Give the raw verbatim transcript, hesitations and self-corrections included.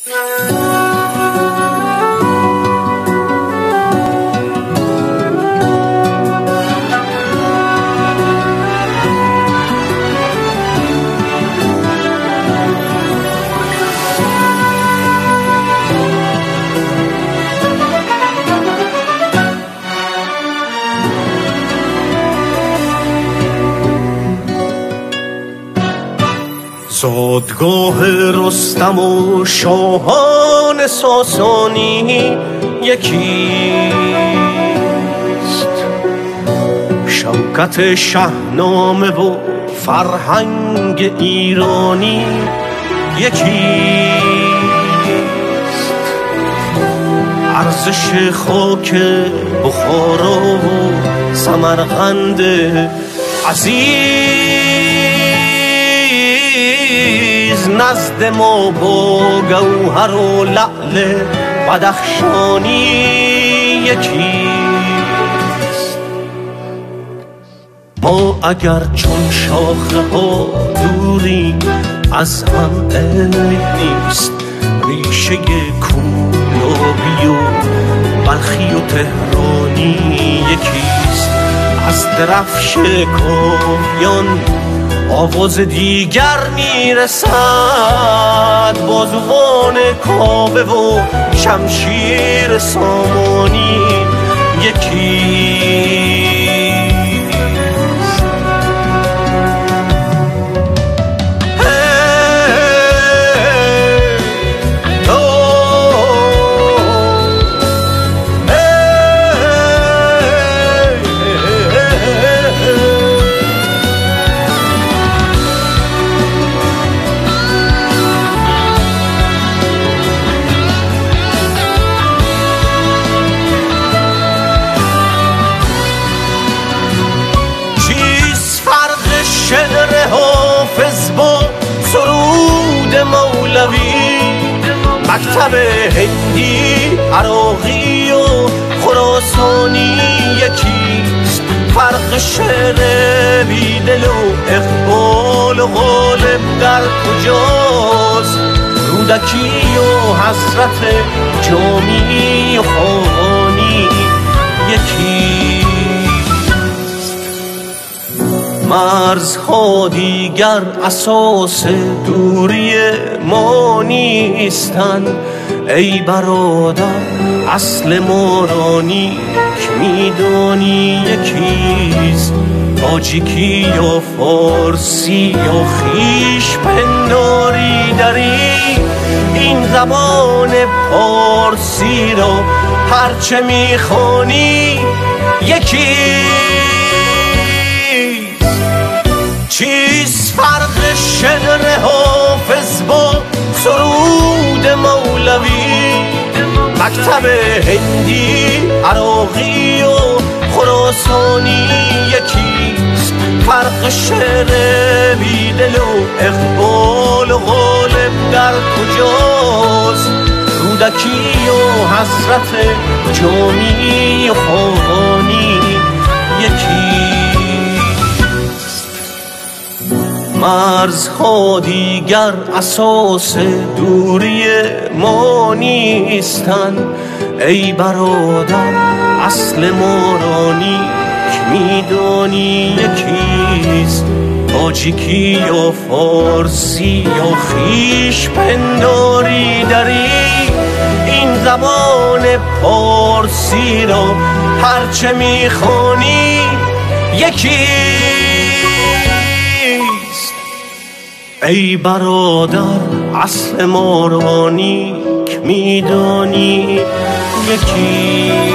زادگاه رستم و شاهان ساسانی یکیست، شوکت شاهنامه و فرهنگ ایرانی یکیست، ارزش خاک بخارا و سمرقند عزیز نزد ما با گوهر و لعل بدخشانی یکیست. ما اگر چون شاخه ها دوری از هم عیب نیست، ریشه کولابی و بلخی و تهرانی یکیست. از درفش کاویان آواز دیگر میرسد، بازوان کاوه و شمشیر سامانی یکیست. شعر حافظ با سرود مولوی، مکتب هندی، عراقی و خراسانی یکیست. فرق شعر بیدل و اقبال و غالب در کجاست؟ رودکی و حسرت جامی و خاقانی یکیست. مرزها دیگر اساس دوری ما نیستند، ای برادر اصل ما را نیک میدانی یکیست. تاجیکی یا فارسی یا خویش پنداری داری، این زبان پارسی را هرچه میخوانی یکیست. چیست فرق شعر حافظ با سرود مولوی؟ مکتب هندی، عراقی و خراسانی یکیست. فرق شعر بیدل و اقبال و غالب در کجاست؟ رودکی و حسرت جامی و خاقانی یکیست. مرزها دیگر اساس دوری ما نیستند، ای برادر اصل ما را نیک میدانی یکیست. تاجیکی یا فارسی یا خویش پنداری داری، این زبان پارسی را هرچه میخوانی یکیست. ای برادر اصل ما را نیک میدانی یکی